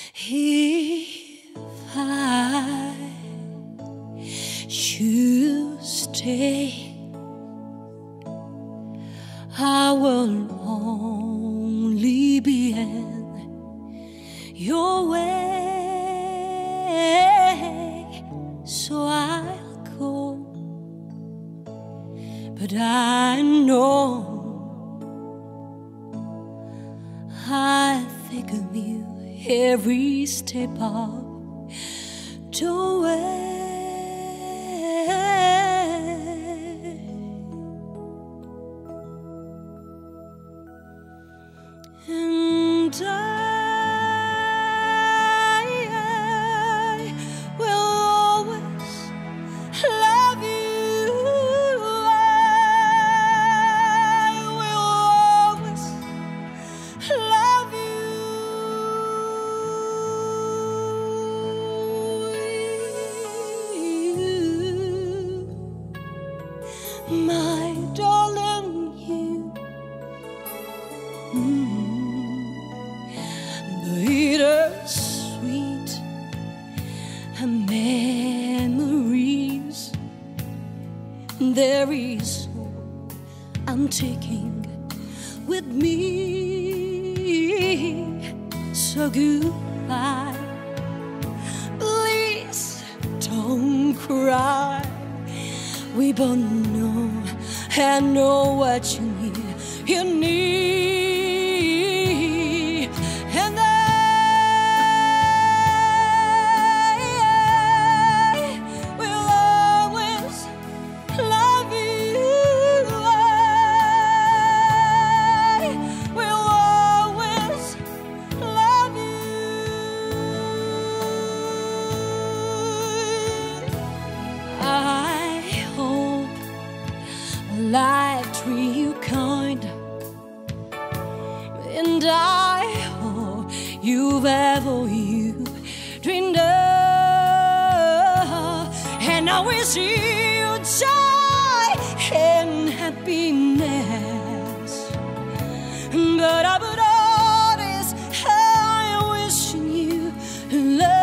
If I should stay, I will only be in your way, so I'll go. But I know I think of you every step of the way. And I will always love you. I will always love you, my darling, you. Bittersweet memories. There is all I'm taking with me. So goodbye, please don't cry. We both know and know what you need. You need, and I will always love you. I will always love you. I hope life treat you kind, and I hope you've ever you dreamed of, and I wish you joy and happiness. But above all this, I wish you love.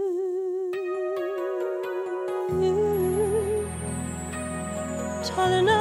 Darling,